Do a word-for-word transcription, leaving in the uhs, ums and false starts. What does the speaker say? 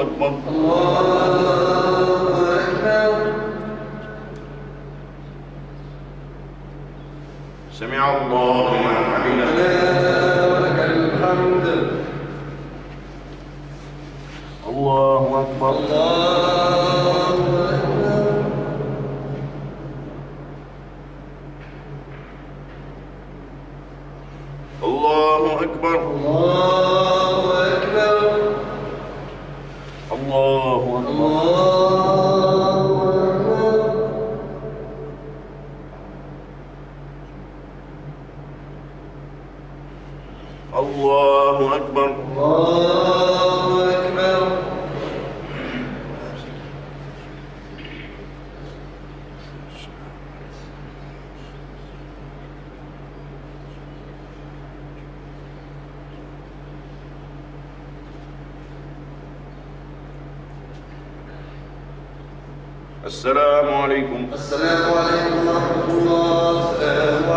أكبر. الله أكبر. سمع الله لمن حمده. ولك الحمد. الله أكبر. الله أكبر. الله أكبر. الله أكبر. الله أكبر. الله أكبر. الله أكبر. السلام عليكم. السلام عليكم ورحمة الله. السلام